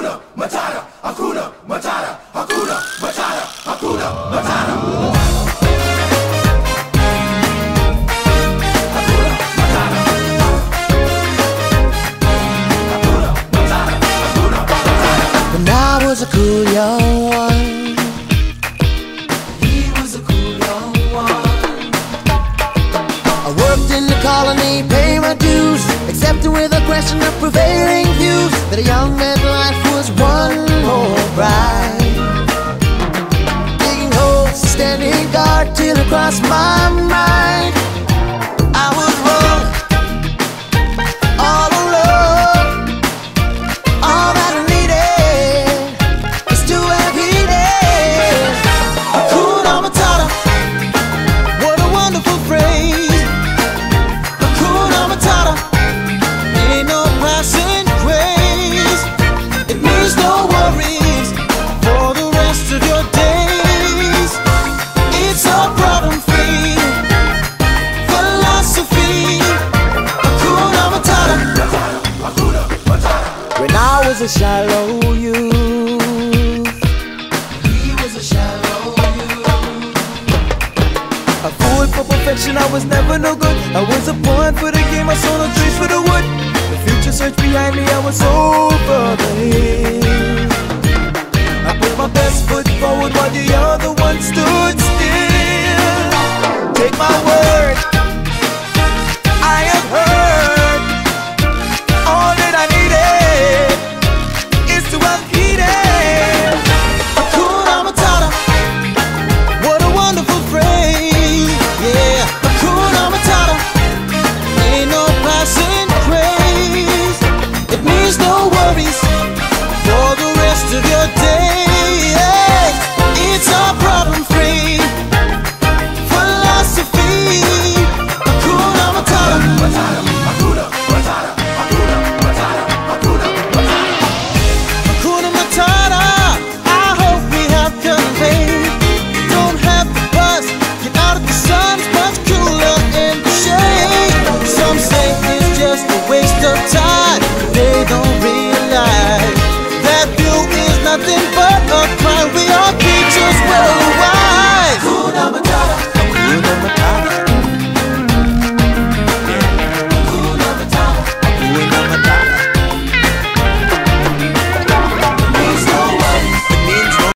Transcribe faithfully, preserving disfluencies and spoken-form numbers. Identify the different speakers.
Speaker 1: Hakuna Matata, Hakuna Matata, Hakuna Matata, Hakuna Matata.
Speaker 2: When I was a cool young one,
Speaker 1: He was a cool young one.
Speaker 2: I worked in the colony, pay my dues, accepting with a question of prevailing views that a young man's life was one more ride. Digging holes, standing guard till it crossed my mind I was wrong, all alone. All that I needed is to have heeded Hakuna Matata. What a wonderful phrase, Hakuna Matata. Ain't no passing craze. It means no worries for the rest of your days. It's a problem-free philosophy, Hakuna Matata.
Speaker 1: Hakuna Matata.
Speaker 2: When I was a shallow youth,
Speaker 1: He was a shallow youth.
Speaker 2: a fool for perfection, I was never no good. I was a pawn for the game, I saw no trees for the wood. The future searched behind me, I was so